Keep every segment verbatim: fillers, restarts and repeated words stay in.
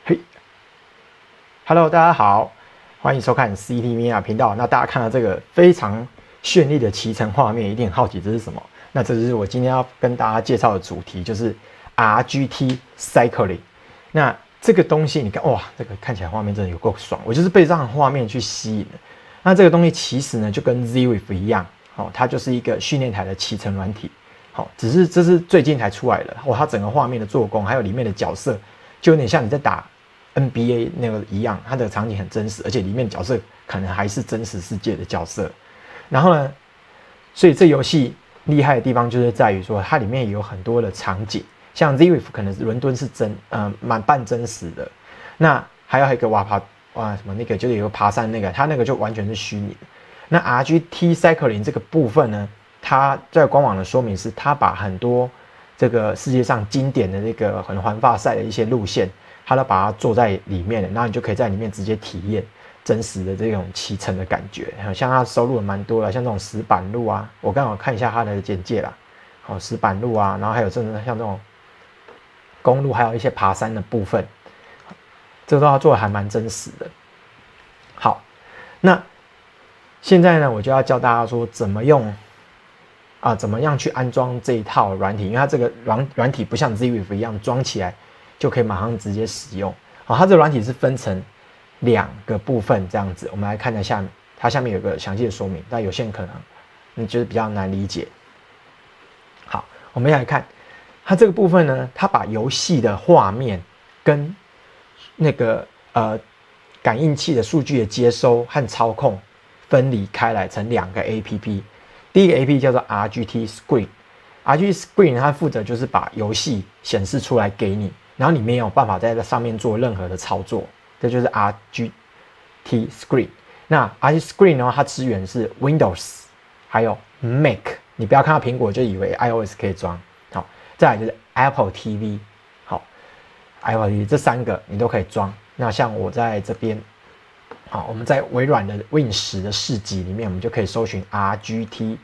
嘿，Hello，大家好，欢迎收看 C T Mania 频道。那大家看到这个非常绚丽的骑乘画面，一定很好奇这是什么？那这就是我今天要跟大家介绍的主题，就是 R G T Cycling。那这个东西，你看，哇，这个看起来画面真的有够爽，我就是被这样的画面去吸引的。那这个东西其实呢，就跟 Zwift 一样，哦，它就是一个训练台的骑乘软体。好，只是这是最近才出来的，哇，它整个画面的做工，还有里面的角色，就有点像你在打 N B A 那个一样，它的场景很真实，而且里面角色可能还是真实世界的角色。然后呢，所以这游戏厉害的地方就是在于说，它里面有很多的场景，像 Zwift 可能伦敦是真，呃，蛮半真实的。那还有一个挖爬，哇，什么那个就是有个爬山那个，它那个就完全是虚拟的。那 R G T Cycling 这个部分呢？它在官网的说明是，它把很多这个世界上经典的那个很环法赛的一些路线，它都把它做在里面了，然后你就可以在里面直接体验真实的这种骑乘的感觉。像它收录的蛮多的，像这种石板路啊，我刚好看一下它的简介啦，好，石板路啊，然后还有真的像这种公路，还有一些爬山的部分，这个都要做的还蛮真实的。好，那现在呢，我就要教大家说怎么用。啊，怎么样去安装这一套软体？因为它这个软软体不像 Zwift 一样装起来就可以马上直接使用。好，它这个软体是分成两个部分这样子。我们来看一下下面，它下面有个详细的说明，但有些人可能你觉得比较难理解。好，我们来看它这个部分呢，它把游戏的画面跟那个呃感应器的数据的接收和操控分离开来，成两个 A P P。第一个 A P P 叫做 R G T Screen，R G T Screen 它负责就是把游戏显示出来给你，然后你没有办法在这上面做任何的操作，这就是 R G T Screen。那 R G T Screen 的话，它支援是 Windows 还有 Mac， 你不要看到苹果就以为 iOS 可以装。好，再来就是 Apple T V， 好 ，Apple T V 这三个你都可以装。那像我在这边。好，我们在微软的 Win 十的市集里面，我们就可以搜寻 R G T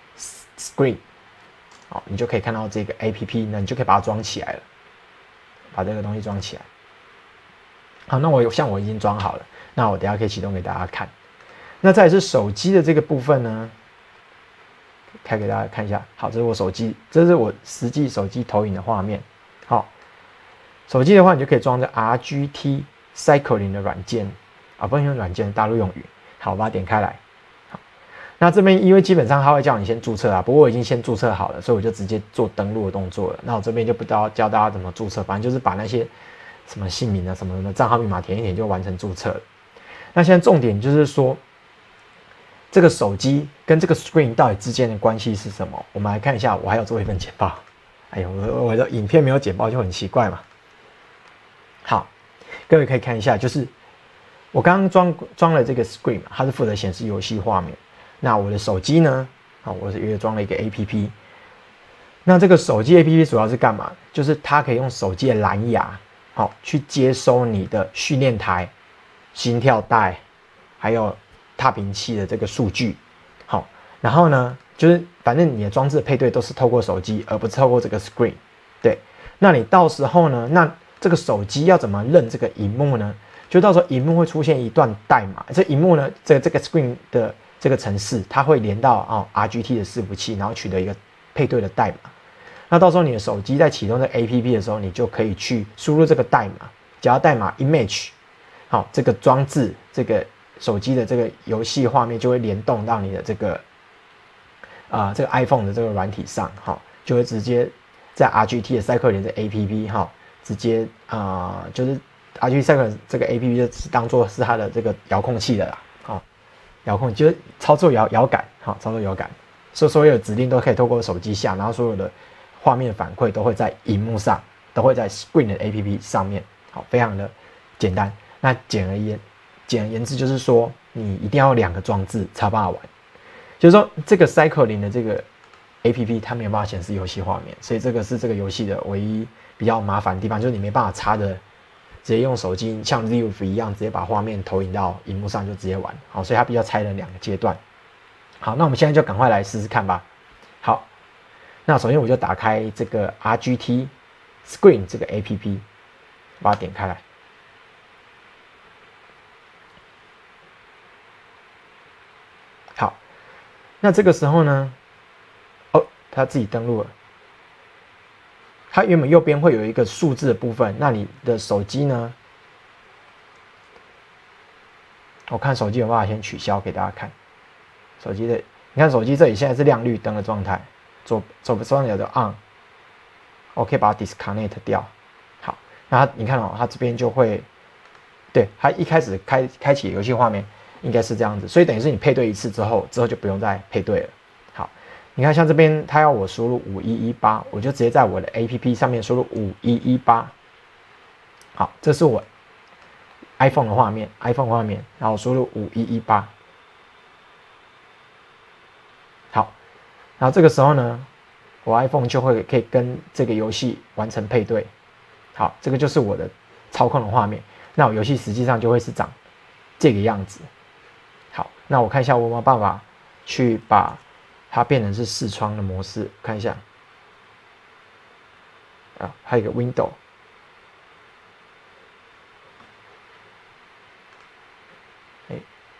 Screen， 好，你就可以看到这个 A P P， 那你就可以把它装起来了，把这个东西装起来。好，那我像我已经装好了，那我等一下可以启动给大家看。那再来是手机的这个部分呢，开给大家看一下。好，这是我手机，这是我实际手机投影的画面。好，手机的话，你就可以装这 R G T Cycling 的软件。啊，不能用软件，大陆用语。好，我把它点开来。好，那这边因为基本上它会叫你先注册啊，不过我已经先注册好了，所以我就直接做登录的动作了。那我这边就不知道教大家怎么注册，反正就是把那些什么姓名啊、什么的账号密码填一填就完成注册了。那现在重点就是说，这个手机跟这个 screen 到底之间的关系是什么？我们来看一下，我还要做一份简报。哎呦，我我的影片没有简报就很奇怪嘛。好，各位可以看一下，就是。我刚刚装装了这个 Screen， 它是负责显示游戏画面。那我的手机呢？啊，我是也装了一个 A P P。那这个手机 A P P 主要是干嘛？就是它可以用手机的蓝牙，好去接收你的训练台、心跳带，还有踏频器的这个数据。好，然后呢，就是反正你的装置配对都是透过手机，而不是透过这个 Screen。对，那你到时候呢？那这个手机要怎么认这个萤幕呢？就到时候萤幕会出现一段代码，这萤幕呢，这个这个 screen 的这个程式，它会连到哦 R G T 的伺服器，然后取得一个配对的代码。那到时候你的手机在启动这个 A P P 的时候，你就可以去输入这个代码，只要代码 image， 好，这个装置这个手机的这个游戏画面就会联动到你的这个啊、呃、这个 iPhone 的这个软体上，好，就会直接在 R G T 的 Cycling 的 A P P 哈，直接啊、呃、就是。R G T Cycling 这个 A P P 就当做是它的这个遥控器的啦，好，遥控就是操作摇摇杆，好，操作摇杆，所以所有的指令都可以透过手机下，然后所有的画面反馈都会在荧幕上，都会在 Screen 的 A P P 上面，好，非常的简单。那简而言，简而言之就是说，你一定要有两个装置才办法玩，就是说这个 Cycling 的这个 A P P 它没有办法显示游戏画面，所以这个是这个游戏的唯一比较麻烦的地方，就是你没办法插的。直接用手机像 Zwift 一样，直接把画面投影到荧幕上就直接玩，好，所以它比较拆成两个阶段。好，那我们现在就赶快来试试看吧。好，那首先我就打开这个 R G T Screen 这个 A P P， 把它点开来。 那这个时候呢，哦，它自己登录了。它原本右边会有一个数字的部分，那你的手机呢？我看手机有办法先取消给大家看。手机的，你看手机这里现在是亮绿灯的状态，左左上角的 on， 我可以把它 disconnect 掉。好，那它你看哦，它这边就会，对，它一开始开开启游戏画面应该是这样子，所以等于是你配对一次之后，之后就不用再配对了。好，你看像这边它要我输入五一一八，我就直接在我的 A P P 上面输入五一一八。好，这是我 iPhone 的画面 ，iPhone 画面，然后输入五一一八。好，然后这个时候呢，我 iPhone 就会可以跟这个游戏完成配对。好，这个就是我的操控的画面。那我游戏实际上就会是长这个样子。好，那我看一下我有没有办法去把它变成是视窗的模式，看一下。啊，还有一个 Window。哎，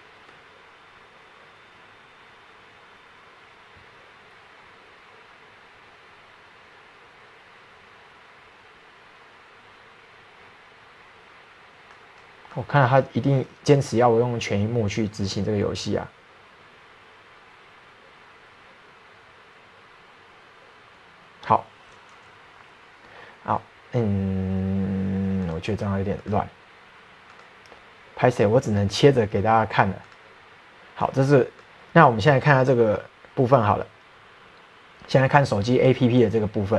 我看他一定坚持要我用全萤幕去执行这个游戏啊。好，好，嗯，我觉得这样有点乱。拍摄我只能切着给大家看了。好，这是那我们现在看下这个部分好了。现在看手机 A P P 的这个部分。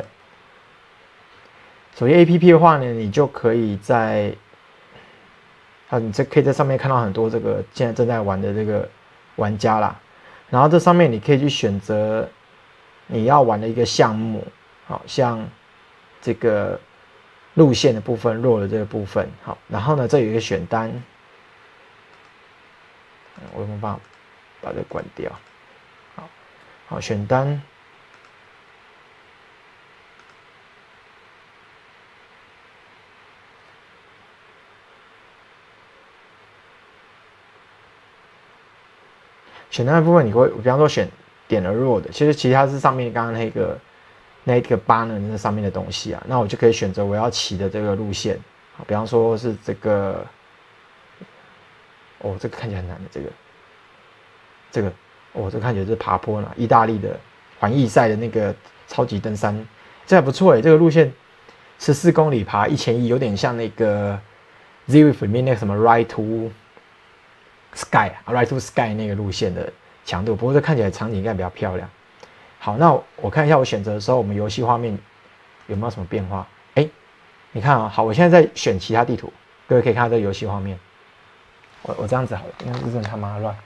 手机 A P P 的话呢，你就可以在啊，你这可以在上面看到很多这个现在正在玩的这个玩家啦。然后这上面你可以去选择你要玩的一个项目，好像这个路线的部分、弱的这个部分，好，然后呢，这有一个选单，我有没有办法把这关掉？好，好，选单。选单的部分，你会，比方说选点了弱的，其实其实它是上面刚刚那个那个 banner 那上面的东西啊，那我就可以选择我要骑的这个路线，比方说是这个，哦，这个看起来很难的这个，这个，哦，这个看起来是爬坡呢，意大利的环意赛的那个超级登山，这还不错诶，这个路线十四公里爬一千一，有点像那个 Zwift 里面那个什么 Ride to Sky 啊 ，Ride to Sky 那个路线的强度，不过这看起来场景应该比较漂亮。好，那我看一下我选择的时候，我们游戏画面有没有什么变化？哎、欸，你看啊、喔，好，我现在在选其他地图，各位可以看到这个游戏画面。我我这样子好了，因为这真的他妈乱。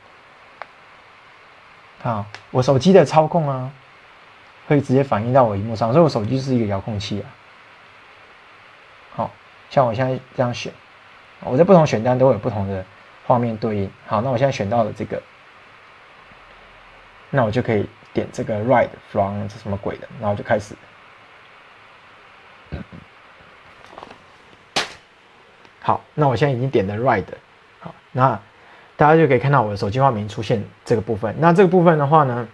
看啊，我手机的操控啊，会直接反映到我萤幕上，所以我手机是一个遥控器啊。好，像我现在这样选，我在不同选单都会有不同的画面对应。好，那我现在选到了这个，那我就可以点这个 ride from 这什么鬼的，然后就开始。好，那我现在已经点了 ride， 好，那大家就可以看到我的手机画面出现这个部分。那这个部分的话呢，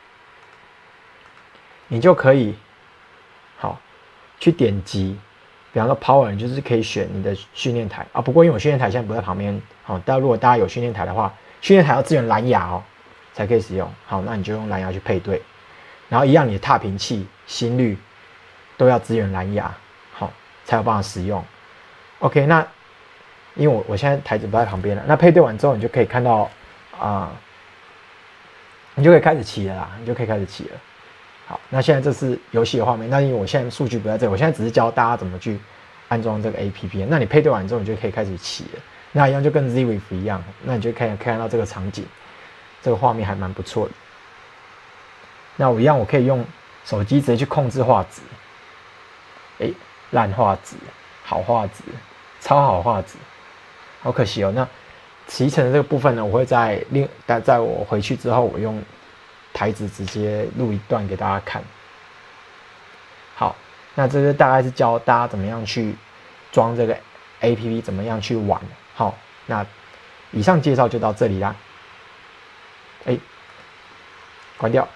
你就可以好去点击，比方说 power， 你就是可以选你的训练台啊。不过因为我训练台现在不在旁边，好，但如果大家有训练台的话，训练台要支援蓝牙哦，才可以使用。好，那你就用蓝牙去配对，然后一样你的踏频器、心率都要支援蓝牙，好，才有办法使用。OK， 那因为我我现在台子不在旁边了，那配对完之后，你就可以看到啊、呃，你就可以开始骑了啦，你就可以开始骑了。好，那现在这是游戏的画面。那因为我现在数据不在这里，我现在只是教大家怎么去安装这个 A P P。那你配对完之后，你就可以开始骑了。那一样就跟 Zwift 一样，那你就可以看到这个场景，这个画面还蛮不错的。那我一样，我可以用手机直接去控制画质。哎，烂画质，好画质，超好画质。好可惜哦。那骑乘的这个部分呢，我会在另在在我回去之后，我用台子直接录一段给大家看。好，那这是大概是教大家怎么样去装这个 A P P， 怎么样去玩。好，那以上介绍就到这里啦。哎， 关掉。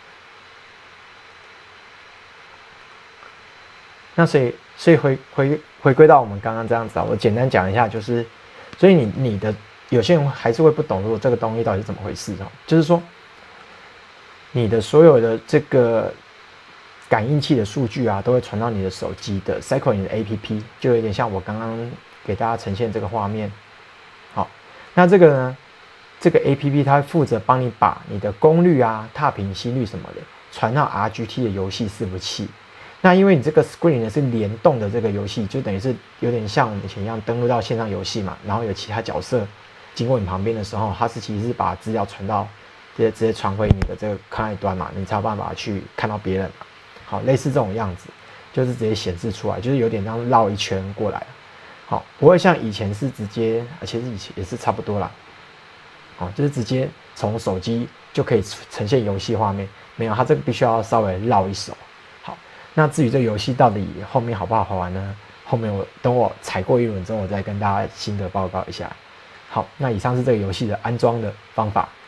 那所以，所以回回回归到我们刚刚这样子啊，我简单讲一下，就是，所以你你的有些人还是会不懂，如果这个东西到底是怎么回事哦，就是说，你的所有的这个感应器的数据啊，都会传到你的手机的 Cycle 你的 A P P， 就有点像我刚刚给大家呈现这个画面。好，那这个呢，这个 A P P 它会负责帮你把你的功率啊、踏频息率什么的传到 R G T 的游戏伺服器。那因为你这个 screen 呢是联动的这个游戏，就等于是有点像我们以前一样登录到线上游戏嘛，然后有其他角色经过你旁边的时候，它是其实是把资料传到直接直接传回你的这个 client 端嘛，你才有办法去看到别人嘛。好，类似这种样子，就是直接显示出来，就是有点像绕一圈过来。好，不会像以前是直接，其实以前也是差不多啦。好，就是直接从手机就可以呈现游戏画面，没有，它这个必须要稍微绕一手。那至于这个游戏到底后面好不好玩呢？后面我等我踩过一轮之后，我再跟大家心得报告一下。好，那以上是这个游戏的安装的方法。